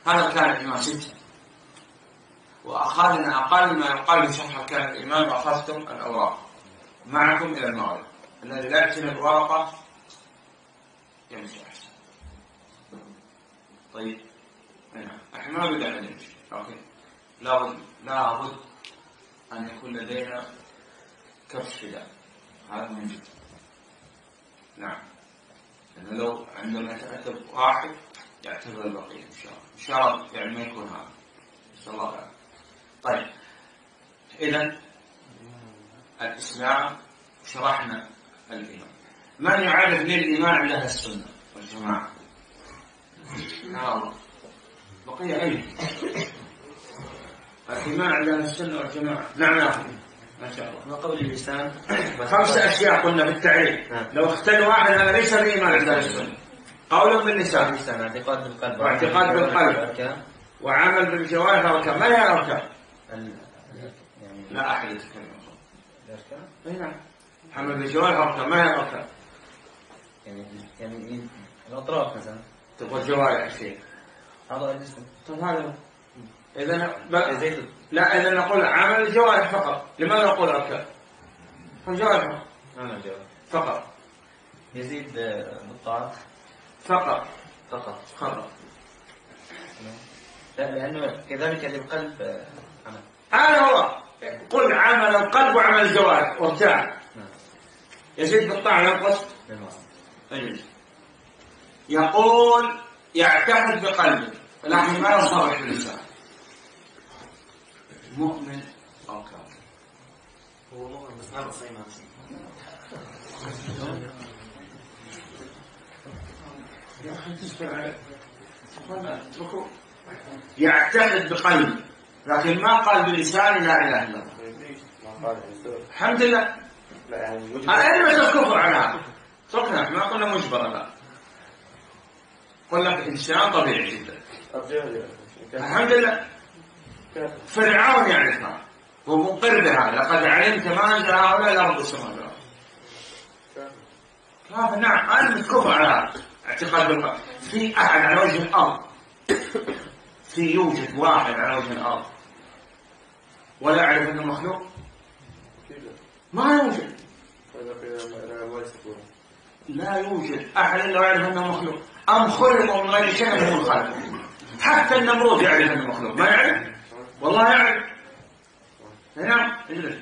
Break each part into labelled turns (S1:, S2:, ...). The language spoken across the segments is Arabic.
S1: هذا أركان الإيمان 6، وأخذنا أقل ما يقال في شرح أركان الإيمان وأخذتم الأوراق معكم إلى المغرب. الذي لا يكتب الورقة يمشي أحسن. طيب احنا ما بدأنا نمشي. أوكي. لابد أن يكون لدينا كبش فداء. هذا مهم جدا. نعم. لأنه لو عندما يتكتب واحد يعتبر البقية إن شاء الله يعني ما يكون هذا إن شاء الله تعالى. طيب إذن الإسلام شرحنا الإيمان. من يعرف لي الإيمان عند أهل السنة والجماعة؟ الله بقية علم الإيمان عند أهل السنة والجماعة. نعم يا أخي ما شاء الله.
S2: ما قول اللسان
S1: 5 أشياء قلنا بالتعريف. لو اختل واحد هذا ليس الإيمان عند أهل السنة. قول باللسان،
S2: اعتقاد بالقلب،
S1: واعتقاد بالقلب، وعمل بالجوارح أركان. ما هي الأركان؟
S2: يعني
S1: لا أحد يتكلم.
S2: الأركان؟
S1: أي نعم. عمل بالجوارح أركان. ما هي الأركان؟
S2: يعني الأطراف مثلا.
S1: تبغى الجوارح شيء.
S2: أعضاء الجسم.
S1: طيب هذا إذا نقول عمل الجوارح فقط. لماذا نقول أركان؟ الجوارح فقط.
S2: عمل الجوارح
S1: فقط.
S2: يزيد بالطاعة
S1: فقط.
S2: لا، لأنه كذلك للقلب عمل.
S1: هذا هو. قل عمل القلب وعمل الجوارح وارتاح. يزيد بالطاعة ينقص بالمعصية. يقول يعتقد بقلبه لكن ما يصرح باللسان. مؤمن أو كافر.
S2: هو مؤمن بس ما يصير
S1: يا أخي تصبر عليه. يعتقد بقلبه لكن ما قال بلسانه لا إله إلا الله. الحمد لله. هذا بس الكفر على هذا. صدقنا ما قلنا مجبر. لا قل لك إنسان طبيعي جدا. الحمد لله. فرعون يعرفها ومقر بها. لقد علمت ما أنزل هؤلاء إلا رب السماوات. كافر. نعم أنا الكفر على هذا. اعتقاد بالقلب. في أحد على وجه الأرض يوجد واحد على وجه الأرض ولا يعرف أنه مخلوق؟ ما يوجد. لا يوجد أحد إلا يعرف أنه مخلوق. أم خلقوا من غير شيء هم الخلق. حتى النمرود يعرف أنه مخلوق. ما يعرف؟ والله يعرف. نعم.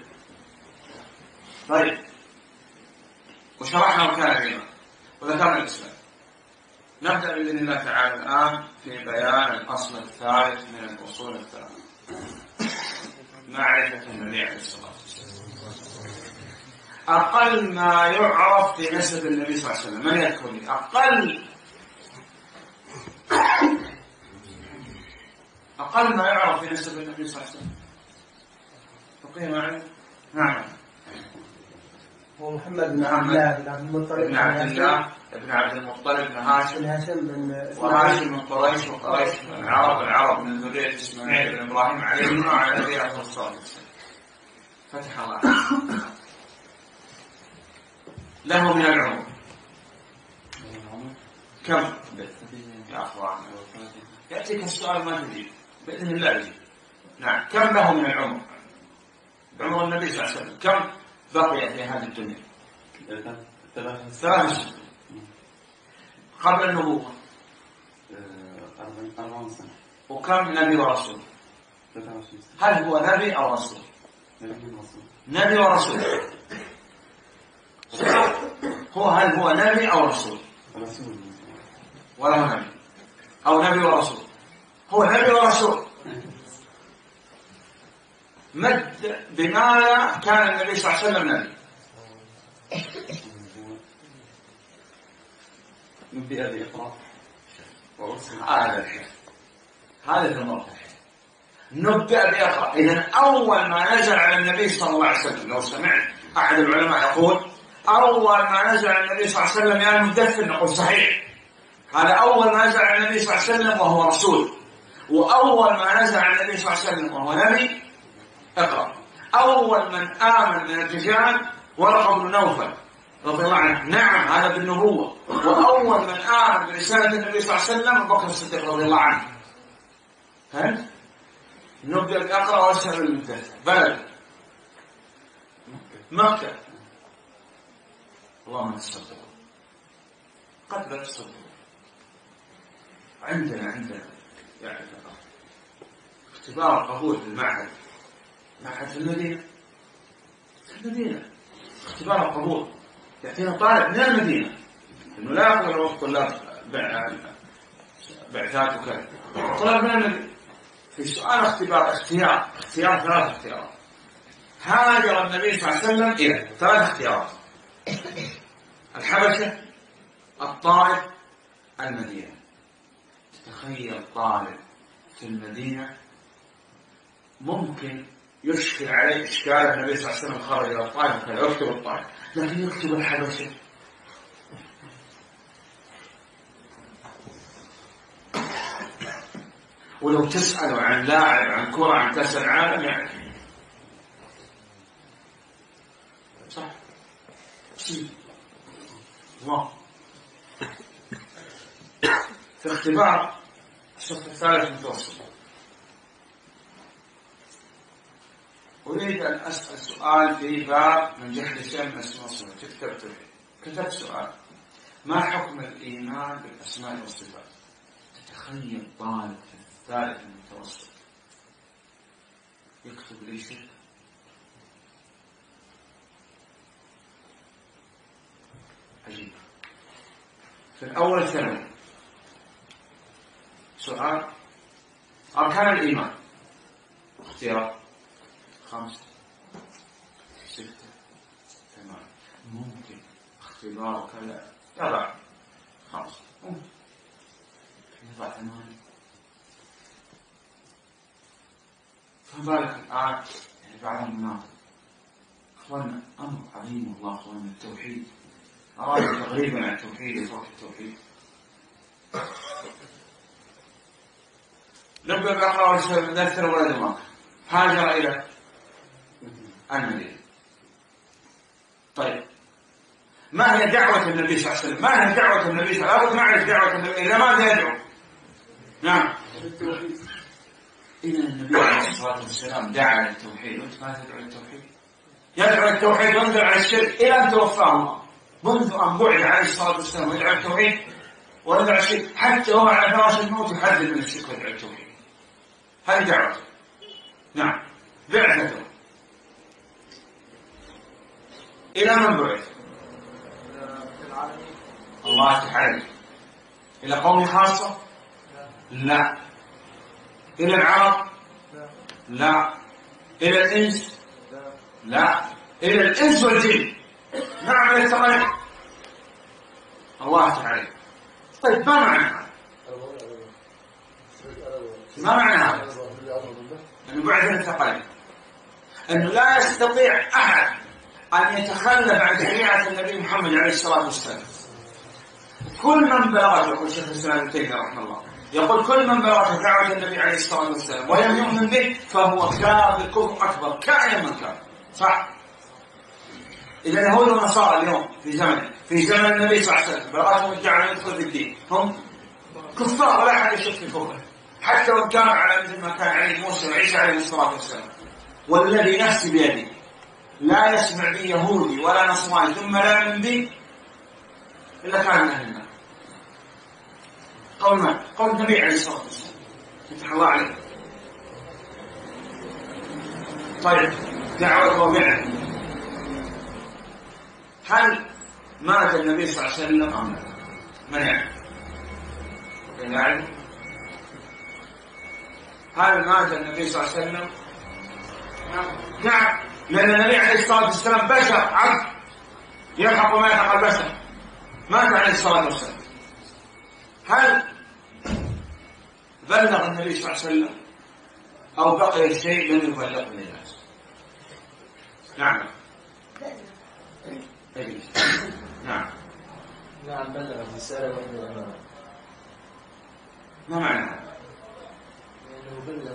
S1: طيب وشرحنا أركان الإيمان وذكرنا الإسلام. نبدأ بإذن الله تعالى الآن في بيان الأصل الثالث من الأصول الثلاثة، معرفة النبي عليه الصلاة والسلام. أقل ما يعرف في نسب النبي صلى الله عليه وسلم. من يذكر لي أقل ما يعرف في نسب النبي صلى الله عليه وسلم؟ بقي معي. نعم.
S3: هو محمد بن عبد الله بن عبد المطلب
S1: بن عبد الله بن عبد المطلب بن هاشم وهاشم من قريش وقريش من العرب من ذرية إسماعيل بن إبراهيم عليهما وعلى نبينا الصلاة والسلام. فتح الله. له من العمر كم؟ يا أخوان يأتيك السؤال ما تجيب بإذن الله يجيب. نعم. كم له من العمر؟ عمر النبي صلى الله عليه وسلم كم بقي في هذه الدنيا؟ 3 سنين. قبل النبوة
S4: 40 سنة.
S1: وكم نبي ورسول؟
S4: 23 سنة.
S1: هل هو نبي أو رسول؟ نبي ورسول. هل هو نبي أو رسول؟ ولا هو نبي أو نبي ورسول؟ هو نبي ورسول. بماذا كان النبي صلى الله عليه وسلم نبي؟
S4: نبئ بإقرار وأرسل.
S1: هذا الموضوع. نبدأ بإقرار. إذن أول ما نزل على النبي صلى الله عليه وسلم، لو سمعت أحد العلماء يقول أول ما نزل على النبي صلى الله عليه وسلم يا المدثر، نقول صحيح. هذا أول ما نزل على النبي صلى الله عليه وسلم وهو رسول. وأول ما نزل على النبي صلى الله عليه وسلم وهو نبي اقرأ. أول من آمن من الرجال ورقة بن نوفل رضي الله عنه. نعم هذا بالنبوة. وأول من آمن برسالة النبي صلى الله عليه وسلم أبو بكر الصديق رضي الله عنه. فهمت؟ نبدأ أقرأ وأسأل المدثر بلد مكة. اللهم تصدق قد لا تصدق. عندنا يعني اختبار قبول في المعهد في المدينة اختبار القبول يعطينا طالب من المدينة، إنه لا يقبل وفق طلاب بعثات وكذا، طلاب من المدينة. في سؤال اختيار 3 اختيارات. هاجر النبي صلى الله عليه وسلم إلى 3 اختيارات: الحبشة، الطائف، المدينة. تتخيل طالب في المدينة ممكن يشكل عليه إشكال النبي صلى الله عليه وسلم خرج إلى الطائف كذا يكتب الطائف، لكن يكتب الحبشة. ولو تسألوا عن لاعب عن كرة عن كأس العالم يعني صح الله. في اختبار الصف الثالث المتوسط أريد أن أسأل سؤال في باب من جهل شيء من اسماء والصفات. كتبت سؤال: ما حكم الإيمان بالأسماء والصفات؟ تتخيل طالب في الثالث المتوسط يكتب لي شيء عجيب. في الأول ثانوي سؤال: أركان الإيمان اختيارات 5 6 8. ممكن اختبار كذا يضع 5 ممكن يضع 8. فما بالك الآن يعني بعض المناطق. أخوانا أمر عظيم والله. أخوانا التوحيد أراد تقريبا عن التوحيد وفرق التوحيد. نبدأ بأقرأ ونذكر ولد مكة. هاجر إلى المدينة. طيب ما هي دعوة النبي صلى الله عليه وسلم؟ ما هي دعوة النبي صلى الله عليه وسلم؟ نعرف دعوة النبي إلى ماذا يدعو؟ نعم إذا النبي عليه الصلاة والسلام دعا للتوحيد وأنت ما تدعو للتوحيد؟ يدعو للتوحيد وينذر عن الشرك إلى أن توفاه الله. منذ أن بعد عليه الصلاة والسلام يدعو للتوحيد وينذر عن الشرك، حتى وهو على فراش الموت يحذر من الشرك ويدعو للتوحيد. هذه دعوته. نعم بعثته. إلى من بعث؟ الله تعالى. إلى قوم خاصة؟ لا. إلى العرب؟ لا. إلى الإنس؟ لا. إلى الإنس والجن. نعم إلى الثقلين. الله تعالى. طيب ما معنى هذا؟ ما معنى هذا؟ أنه بعث الثقلين، أنه لا يستطيع أحد أن يتخلف عن شريعة النبي محمد عليه الصلاة والسلام. كل من بلغته، يقول شيخ الإسلام ابن تيمية رحمه الله، يقول كل من بلغته دعوة النبي عليه الصلاة والسلام ولم يؤمن به فهو كافر كفر أكبر كائنا من كان. صح؟ إذا اليهود والنصارى اليوم في زمن النبي صلى الله عليه وسلم بلغتهم الدعوة أن يدخل في الدين هم كفار ولا أحد يشك في الكفر، حتى وإن كانوا على مثل ما كان عليه موسى وعيسى عليه الصلاة والسلام. والذي نفسي بيده لا يسمع بي يهودي ولا نصراني ثم لا يؤمن بي إلا كان من أهل النار. قول من؟ قول النبي عليه الصلاة والسلام فتح الله عليه. طيب دعوة وبعث. هل مات النبي صلى الله عليه وسلم أم لا؟ من يعلم؟ يعلم؟ هل مات النبي صلى الله عليه وسلم؟ نعم، لأن النبي عليه الصلاة والسلام بشر عبد يلحق ما يلحق البشر. مات عليه الصلاة والسلام. هل بلغ النبي صلى الله عليه وسلم أو بقي شيء لم يبلغه للناس؟ نعم. نعم.
S2: نعم بلغ الرسالة وإلى الأمانة.
S1: ما معنى هذا؟
S2: لأنه بلغ.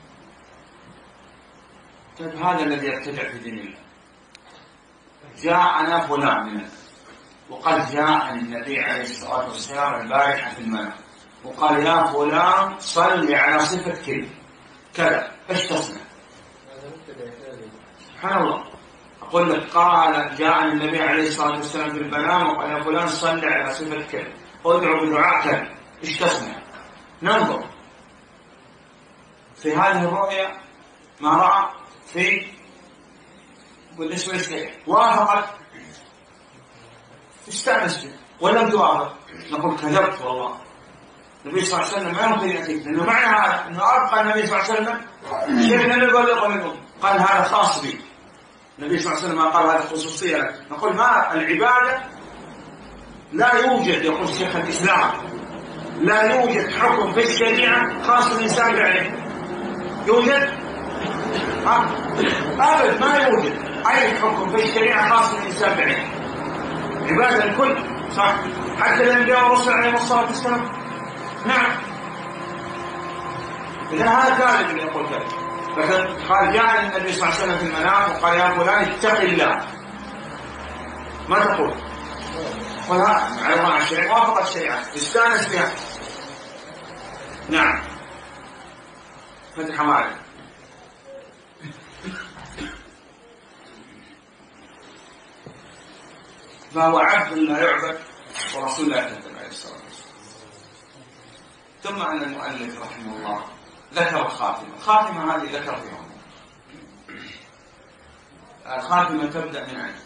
S1: طيب هذا الذي يرتدع في دين الله. جاءنا فلان منه وقد جاءني النبي عليه الصلاة والسلام البارحة في المنام وقال يا فلان صل على صفة كذا، ايش تصنع؟ سبحان الله. أقول لك قال جاء النبي عليه الصلاة والسلام في المنام وقال يا فلان صل على صفة كذا، ادعو بدعاء كذا، ايش تصنع؟ ننظر في هذه الرؤيا ما رأى في بالنسبة للشيء وافقت استأنس به، ولم توافق نقول كذبت والله. النبي صلى الله عليه وسلم ما يمكن يأتيك، لأنه معنى هذا أنه أبقى النبي صلى الله عليه وسلم شيء النبي قال هذا خاص بي. النبي صلى الله عليه وسلم ما قال هذا خصوصية لك. نقول ما العبادة لا يوجد، يقول شيخ الإسلام لا يوجد حكم في الشريعة خاص بالإنسان بعينه. يوجد؟ أبد ما يوجد أي حكم في الشريعة خاص بالإنسان بعينه. عبادة الكل صح، حتى الأنبياء والرسل عليهم الصلاة والسلام. نعم. إذا هذا كاذب اللي يقول كذا. لكن قال جاء النبي صلى الله عليه وسلم في المنام وقال يا فلان اتق الله، ما تقول؟ قال على الله الشريعة، وافق الشريعة، استانس بها. نعم. فتح مالك. فهو عبد لا يعبد ورسول لا يعبد عليه الصلاة والسلام. ثم أن المؤلف رحمه الله ذكر الخاتمة. الخاتمة هذه ذكر فيها الخاتمة تبدأ من عند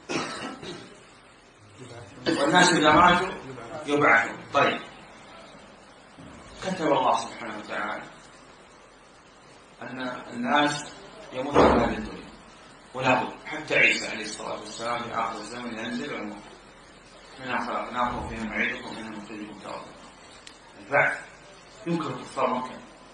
S1: والناس إذا ماتوا يبعثون. طيب كتب الله سبحانه وتعالى أن الناس يموتون في هذه الدنيا ولا بد، حتى عيسى عليه الصلاة والسلام في آخر الزمن ينزل ويموت. منها خلقناكم وفيها نعيدكم ومنها نخرجكم تارة. البعث يمكن الكفار ممكن.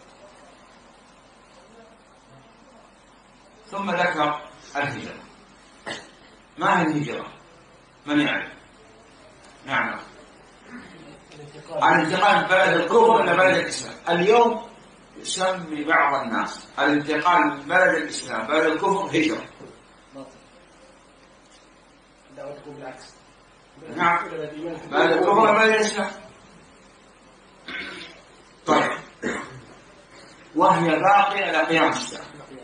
S1: ثم ذكر الهجرة. ما هي الهجرة؟ من يعرف؟ نعم. الانتقال من بلد الكفر إلى بلد الإسلام. اليوم يسمي بعض الناس الانتقال من بلد الإسلام بلد الكفر هجرة.
S2: بالعكس.
S1: نعم. بلد الكفر بلد الإسلام. طيب وهي باقية إلى قيام الساعة.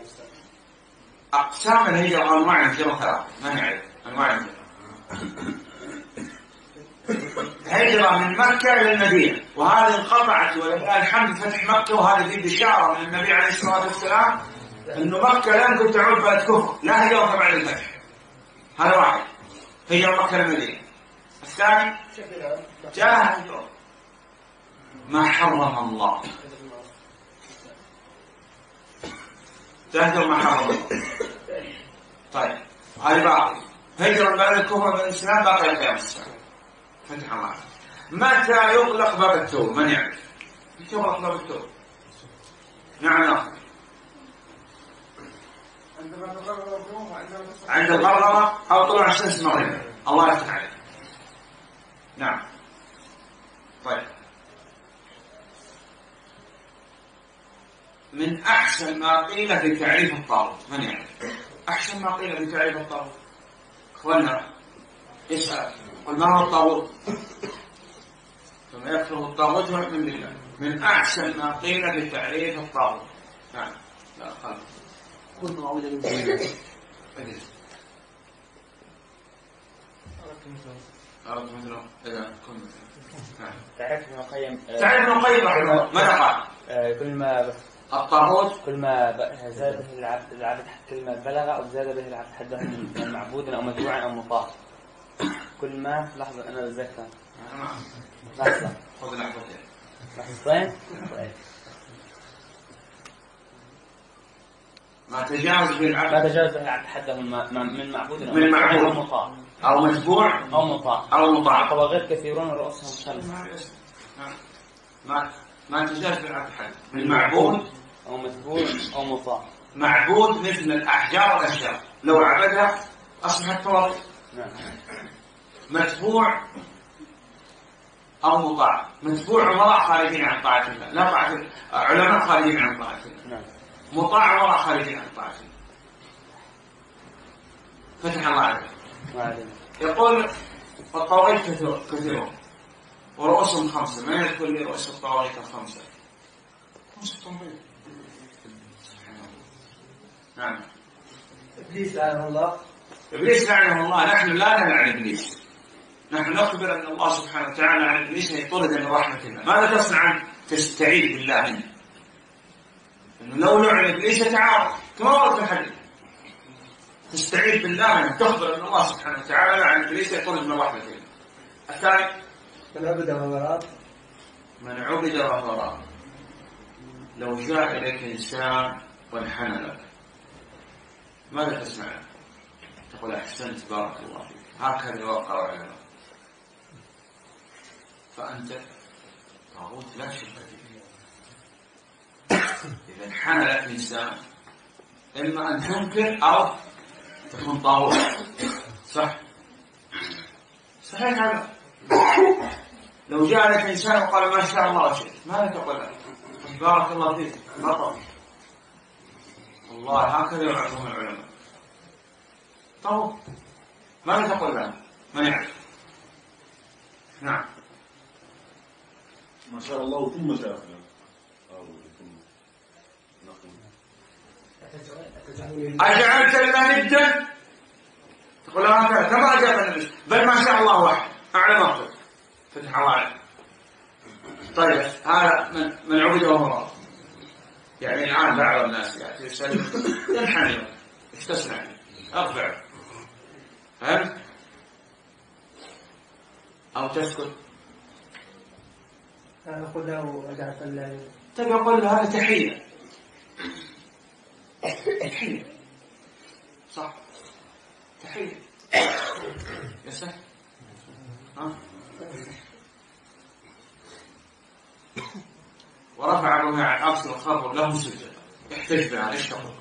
S1: أقسام الهجرة أنواع الهجرة ثلاثة. من يعرف أنواع الهجرة؟ هجرة من مكة إلى المدينة، وهذه انقطعت ولله الحمد فتح مكة، وهذه في بشارة من النبي عليه الصلاة والسلام أنه مكة لن كنت تعود بلد كفر، لا هجرة بعد الفتح. هذا واحد، هجرة مكة إلى المدينة. الثاني جاهد ما حرم الله، تهجر ما حرم الله. طيب هذه باقي. هجرة من بلد الكفر من الإسلام باقي إلى قيام الساعة. فتح الله. متى يغلق باب التوبة؟ من يعرف؟ متى يغلق باب التوبة؟ نعم يا أخي. عند الغرغرة أو طلوع الشمس مغربا. الله يفتح عليك. نعم. طيب من أحسن ما قيل في تعريف الطاغوت من يعرف؟ أحسن ما قيل في تعريف الطاغوت أخوانا اسأل قل ما هو الطاغوت؟ ثم يكفر الطاغوت ويؤمن بالله. من أحسن ما قيل في تعريف الطاغوت. نعم. لا خالد
S2: كل ما عود من دونه.
S1: أردت مثله إذا كنت نعم.
S5: تعرف ابن القيم
S1: تعرف ابن القيم رحمه الله ماذا قال؟
S5: كل ما
S1: الطاغوت
S5: كل ما زاد به العبد كل ما بلغ أو زاد به العبد حده من معبود أو متبوع أو مطاع. كل ما لحظة أنا أتذكر لحظة
S1: خذ لحظتين
S5: لحظتين.
S1: ما تجاوز به العبد
S5: ما تجاوز به العبد حده من معبود
S1: أو
S5: مطاع
S1: أو متبوع
S5: أو مطاع
S1: أو مطاع.
S5: وغير كثيرون رؤوسهم خلف.
S1: ما تجاوز به العبد حد من معبود
S5: أو متبوع أو مطاع.
S1: معبود مثل الأحجار والأشجار لو عبدها أصبحت طواغيت.
S5: نعم.
S1: متبوع أو مطاع. متبوع عمراء خارجين عن طاعة الله، لا طاعة علماء خارجين عن طاعة الله.
S5: نعم.
S1: مطاع عمراء خارجين عن طاعة الله. فتح الله عليك. يقول الطواغيت كثيرون ورؤوسهم 5. ما يذكر لي رؤوس الطواغيت 5. 5 طواغيت. سبحان الله. نعم.
S3: إبليس لعنه الله.
S1: إبليس لعنه الله. نحن لا نلعن إبليس، نحن نخبر أن الله سبحانه وتعالى عن إبليس يطرد من رحمة الله. ماذا تصنع؟ تستعيذ بالله منه، إنه لو لعن إبليس يتعارض كما ورد في الحديث. تستعيذ بالله منه، تخبر أن الله سبحانه وتعالى عن إبليس يطرد من رحمة الله. الثاني
S3: من عبد وهو راض.
S1: من عبد وهو راض. لو جاء إليك إنسان وانحنى لك ماذا تسمع؟ تقول أحسنت بارك الله فيك، هكذا يوقع العلماء. فأنت طاغوت لا شك فيه. إذا انحنى لك إنسان إما أن تنكر أو تكون طاغوت. صح؟ صحيح هذا. لو جاء لك إنسان وقال ما شاء الله وشئت ماذا تقول له؟ بارك الله فيك، بطل. الله هكذا يعرفهم العلماء. طاغوت. ماذا تقول له؟ من يعرف؟ نعم.
S6: ما شاء الله ثم شاء الله.
S1: أجعلت لله ندا؟ تقول له هكذا كما أجاب النبي، بل ما شاء الله واحد أعلى مقصد في الحوالي. طيب هذا من عبد وهو راض. يعني الآن بعض الناس يأتي يسلم ينحني، ايش تصنع؟ أرفع. فهمت؟ أو تسكت.
S3: أقول له أجعلت الله.
S1: تبي أقول له هذا تحية. تحية. صح. تحية. يسهل. ها؟ ورفع أبوها عن أقصى الخبر له سجد. يحتج بها. ليش تقول؟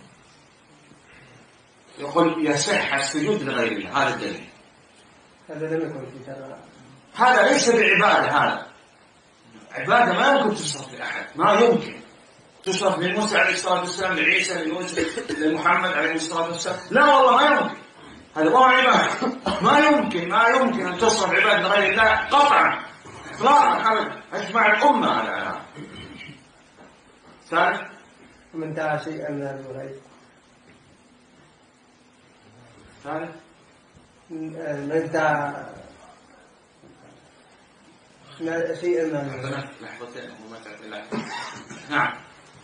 S1: يقول يصح السجود لغير الله. هذا الدليل.
S3: هذا لم يكن في شرع.
S1: هذا ليس بعبادة. هذا عبادة ما يمكن تصرف لأحد. ما يمكن تصرف لموسى عليه الصلاة والسلام، لعيسى، ليوسف، لمحمد عليه الصلاة والسلام. لا والله ما يمكن. هذا ما هو عبادة. ما يمكن أن تصرف عبادة لغير الله قطعا إطلاقا أبدا. أجمع الأمة على ثالث.
S3: ومن دعا شيئا من الغيب.
S1: ثالث.
S3: من دعا شيئا من الغيب.
S1: لحظتين وما تعطي. نعم.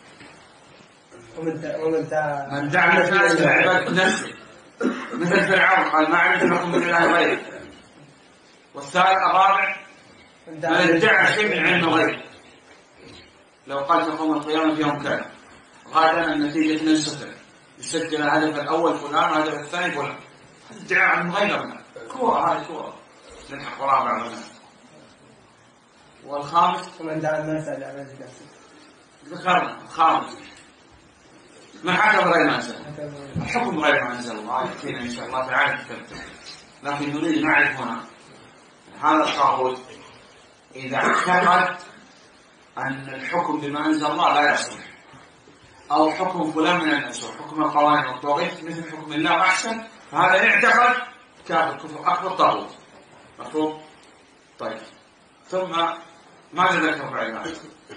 S3: ومن دعا
S1: من دعا الناس لعبادة نفسه مثل فرعون قال ما علمت لكم من إله غيري. والثالث الرابع من ادعى شيء من علم الغيب. لو قال تقوم القيامة في يوم كان غدا النتيجة 2-0 يسجل الهدف الأول فلان والهدف الثاني فلان. ادعاء عن غيرنا. كورة هذه كورة نلحق وراء بعضنا. والخامس
S3: ومن دعا الناس إلى عبادة نفسه.
S1: ذكرنا الخامس من حكم غير ما أنزل. الحكم غير ما أنزل الله يأتينا إن شاء الله تعالى كتبته. لكن نريد نعرف هنا هذا الطاغوت إذا اعتقد أن الحكم بما أنزل الله لا يصلح، أو حكم فلان من الناس وحكم القوانين والطواغيت مثل حكم الله أحسن، فهذا يعتقد كافر كفر أكبر طاغوت. مفهوم؟ طيب ثم ماذا ذكر بعد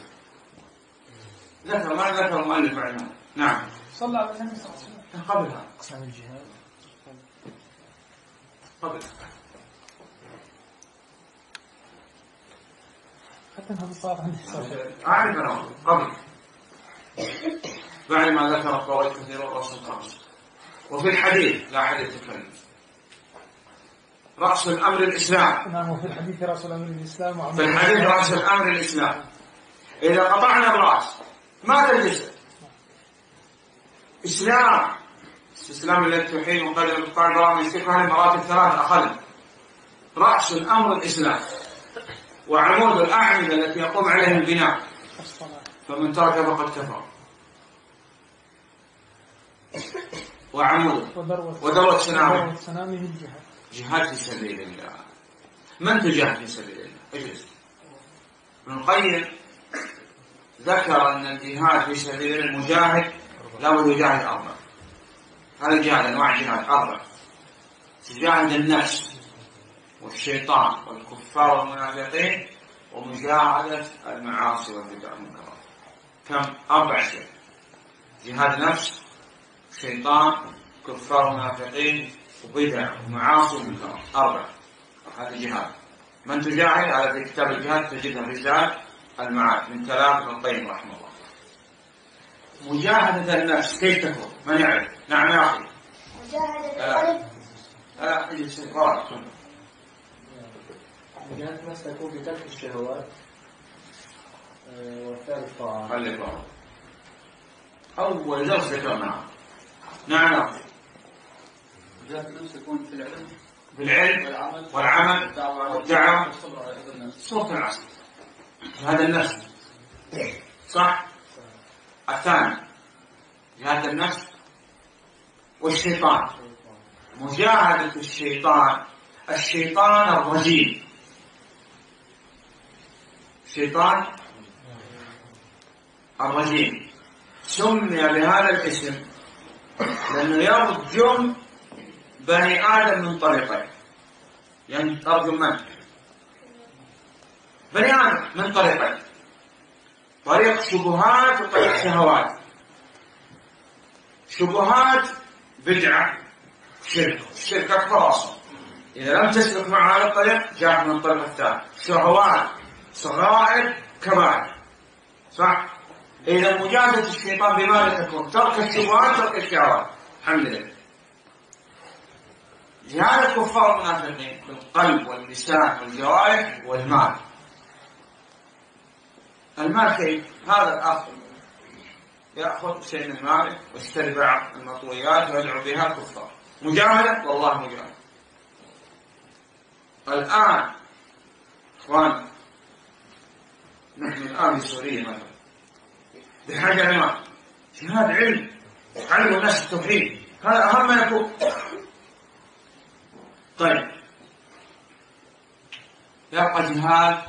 S1: ذكر ما ذكر المؤلف بعد. نعم.
S2: صلى على النبي صلى الله عليه وسلم.
S1: قبلها
S2: أقسام الجهاد.
S1: قبل
S2: حتى هذا صار عندي
S1: أعرف أنا قبل بعد ما ذكر الطواغيت كثيرا والرسول خمس. وفي الحديث لا حديث يتكلم رأس الأمر الإسلام.
S2: نعم. وفي الحديث رأس الأمر الإسلام.
S1: في الحديث رأس الأمر الإسلام. إذا قطعنا الرأس ماذا الجسد؟ إسلام. استسلام للتوحيد وقدر القطاع برامج استقرار مراتب 3 أقل. رأس الأمر الإسلام وعمود الأعمدة التي يقوم عليها البناء، فمن ترك فقد كفر. وعمود وذروة سنامه
S2: الجهاد.
S1: جهاد في سبيل الله. من تجاهد في سبيل الله؟ اجلس. ابن القيم ذكر أن الجهاد في سبيل المجاهد لا يجاهد 4. هذا الجهاد أنواع الجهاد 4. تجاهد النفس والشيطان والكفار والمنافقين ومجاهدة المعاصي والبدع والمنكرات. كم؟ 4 أشياء: جهاد نفس، شيطان، كفار ومنافقين، وبدع ومعاصي ومنكرات. 4. هذا جهاد. من تجاهد؟ هذا في كتاب الجهاد تجدها في زاد المعاد من كلام ابن القيم رحمه الله. مجاهدة النفس كيف تكون؟ من يعرف؟ نعم يا أخي.
S6: مجاهدة القلب.
S1: اجلس غلط.
S3: مجاهدة النفس تكون بترك الشهوات وفعل الطاعات.
S1: خلي غلط. أول درس ذكرناه. نعم يا أخي.
S4: مجاهدة النفس تكون في العلم
S1: بالعلم والعمل والدعوة صوت العصر. هذا النفس صح. الثاني جهاد النفس والشيطان. مجاهدة الشيطان الرجيم. الشيطان الرجيم سمي بهذا الاسم لأنه يرجم بني آدم من طريقين. يرجم من؟ بني آدم من طريقين: طريق شبهات وطريق شهوات. شبهات بدعة شرك، الشرك أكبر أصلا. إذا لم تسلك مع هذا الطريق جاءت من الطريق الثاني. شهوات صغائر كبائر. صح؟ إذا مجاهدة الشيطان بماذا تكون؟ ترك الشبهات، ترك الشهوات. الحمد لله. جهاد الكفار والمنافقين بالقلب واللسان والجوارح والمال. المال كيف؟ هذا الأخ يأخذ شيء من ماله ويشتري بعض المطويات ويدعو بها الكفار. مجاهدة؟ والله مجاهدة. الآن إخوان نحن الآن في سوريا مثلا بحاجة لمال. جهاد علم، علم الناس التوحيد، هذا أهم ما يكون. طيب يبقى جهاد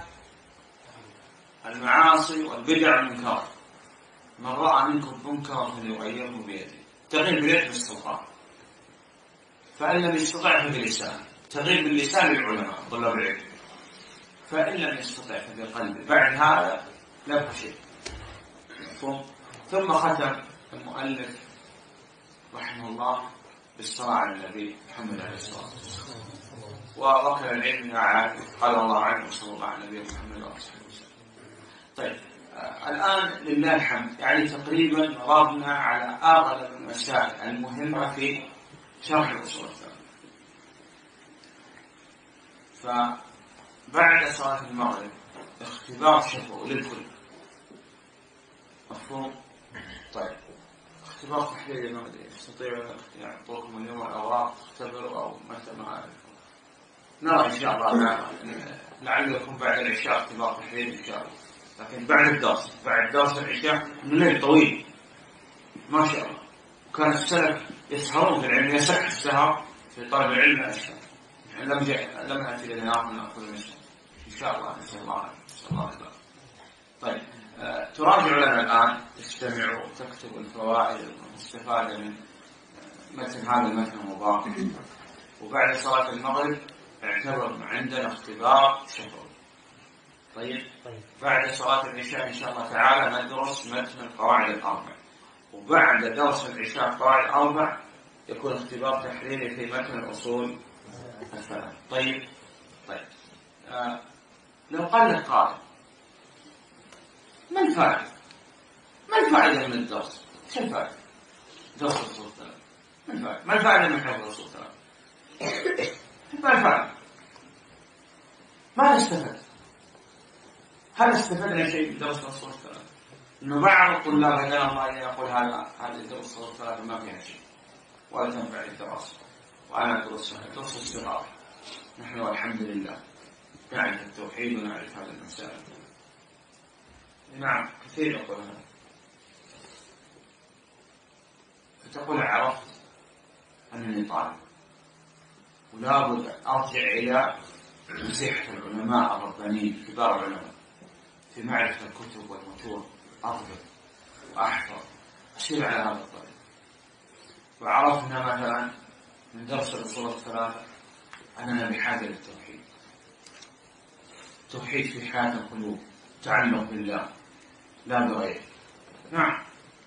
S1: المعاصي والبدع والمنكرات. من رأى منكم منكرا فليغيره بيده. تغيير باليد بالسلطان، فإن لم يستطع فبلسانه. تغيير باللسان للعلماء طلاب العلم. فإن لم يستطع فبقلبه. بعد هذا لا يبقى شيء. ثم ختم المؤلف رحمه الله بالصلاة على النبي محمد عليه الصلاة والسلام. ووكل العلم إلى عالم قال الله عنه وصلى الله على النبي محمد وعلى آله وسلم. طيب الآن لله الحمد يعني تقريبا مررنا على أغلب المسائل المهمة في شرح الأصول الثلاثة. فبعد صلاة المغرب اختبار شفوي للكل. مفهوم؟ طيب اختبار تحليلي ما أدري يستطيع يعطوكم اليوم الأوراق تختبروا أو متى ما أعرف. نرى إن شاء الله لعلكم بعد العشاء اختبار تحليلي إن شاء الله. لكن بعد درس العشاء الليل طويل ما شاء الله. وكان السلف يسهرون في العلم، يصح السهر في طلب العلم أشهر. يعني لم نأتي لنا نأخذ المسلم إن شاء الله. نسأل الله العافية. طيب تراجعوا لنا الآن، تستمعوا وتكتبوا الفوائد المستفادة من متن هذا المتن المبارك. وبعد صلاة المغرب اعتبر عندنا اختبار شفوي. طيب بعد صلاة العشاء إن شاء الله تعالى ندرس متن القواعد الأربع. وبعد درس العشاء القواعد الأربع يكون اختبار تحليلي في متن الأصول الثلاث. طيب لو قال لك قائل ما الفائدة؟ ما الفائدة من الدرس؟ شو الفائدة؟ درس الأصول الثلاث ما الفائدة من حفظ الأصول الثلاث؟ ما الفائدة؟ ما نستفاد؟ هل استفدنا شيء من درس الأصول الثلاث؟ إنه بعض الطلاب هدانا الله أن يقول هذا درس الأصول الثلاث ما فيها شيء ولا تنفع الدراسة. وأنا درس الصغار. نحن والحمد لله نعرف التوحيد ونعرف هذه المسائل. نعم كثير يقول هذا. فتقول عرفت أنني طالب ولا بد أرجع إلى نصيحة العلماء الربانيين كبار العلماء في معرفة الكتب والمتون، أضبط وأحفظ أسير على هذا الطريق. وعرفنا مثلا من درس الأصول الثلاثة أننا بحاجة للتوحيد. توحيد في حياة القلوب، تعلق بالله لا بغيره. نعم.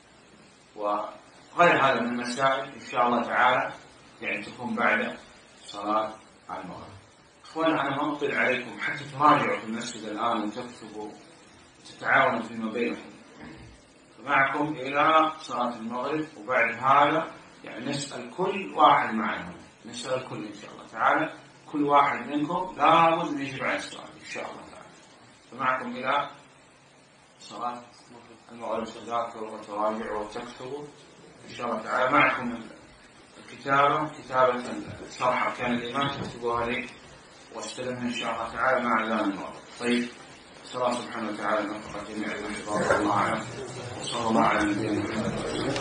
S1: وغير هذا من المسائل إن شاء الله تعالى يعني تكون بعد صلاة المغرب. إخوانا أنا ما أطيل عليكم حتى تراجعوا في المسجد الآن وتكتبوا وتتعاونوا فيما بينكم. فمعكم إلى صلاة المغرب، وبعد هذا يعني نسأل كل واحد معنا، نسأل الكل إن شاء الله تعالى، كل واحد منكم لابد أن يجيب عن السؤال إن شاء الله تعالى. فمعكم إلى صلاة المغرب تذاكروا وتراجعوا وتكتبوا إن شاء الله تعالى. معكم كتابة شرح أركان الإيمان تكتبوها لي واستلمها إن شاء الله تعالى مع أذان المغرب. طيب، صلى الله سبحانه وتعالى نفق جميع الحفاظ. الله أعلم، وصلى الله على نبينا محمد.